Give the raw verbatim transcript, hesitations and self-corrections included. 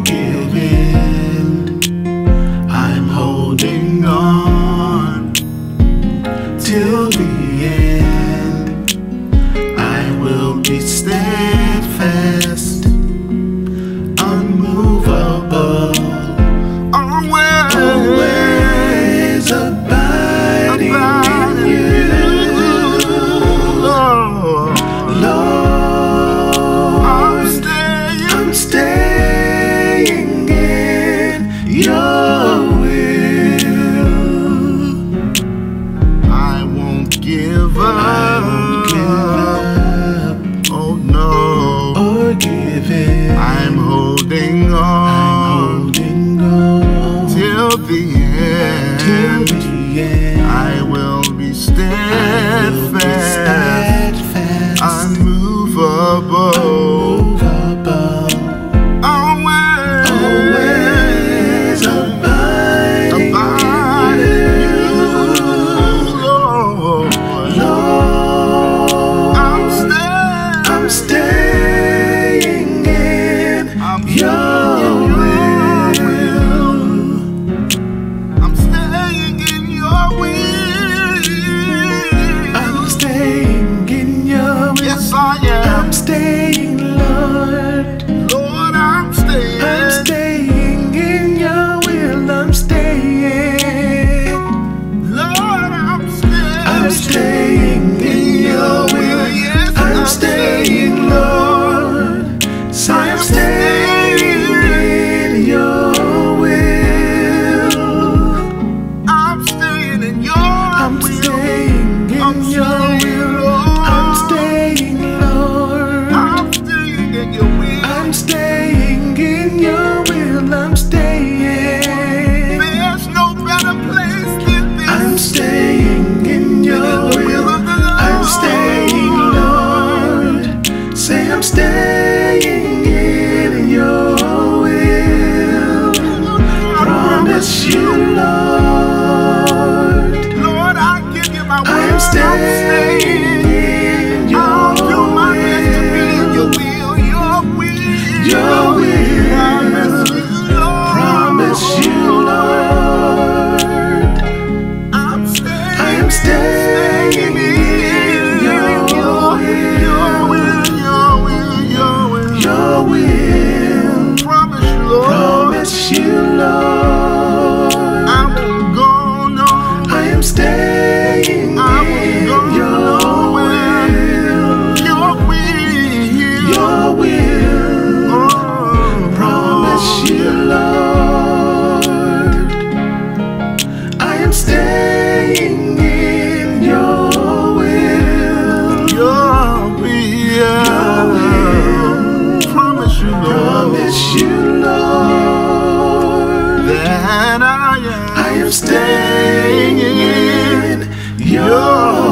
giving. I'm holding on till the end. I will be steadfast, unmovable, always, always abiding, abiding in you. Lord, Lord, I'm staying, I'm staying in your will. I won't give up, I won't give up, oh no, or give in. I'm holding on, I'm holding on till the end, till the end. I will be steadfast, steadfast, unmovable, unmovable, always, always abiding, abiding in you, Lord. Lord, I'm staying, I'm staying in I'm your will. I'm staying in your will. I'm staying in your will. Yes, I am. I'm staying, Lord. Lord, I'm staying. I'm staying in your will. I'm staying. Lord, I'm staying. I'm staying in your will. Yes, I'm staying, Lord. So I'm staying in your will. I'm staying in your I'm will. Staying in I'm your will. Lord. I'm staying, Lord. I'm staying in your will. I'm staying in your will. I'm staying. There's no better place than this. I'm staying in your will. I'm staying, Lord. Say I'm staying in your will. Promise you, Lord. Lord, I give you my will. I'm staying in your I'll do my best to be in your will, your will, your will. Promise you, Lord. Promise you, Lord. I'm staying, I am staying in your will, your will, your will, your will, your will. Promise you, Lord. Promise you, Lord. I won't go, no. I am staying I in go, your will, your will, your will. Oh, promise you, Lord. I am staying in your will, your will, your will. Promise you, Lord. Promise you, Lord, that I am, I am staying in your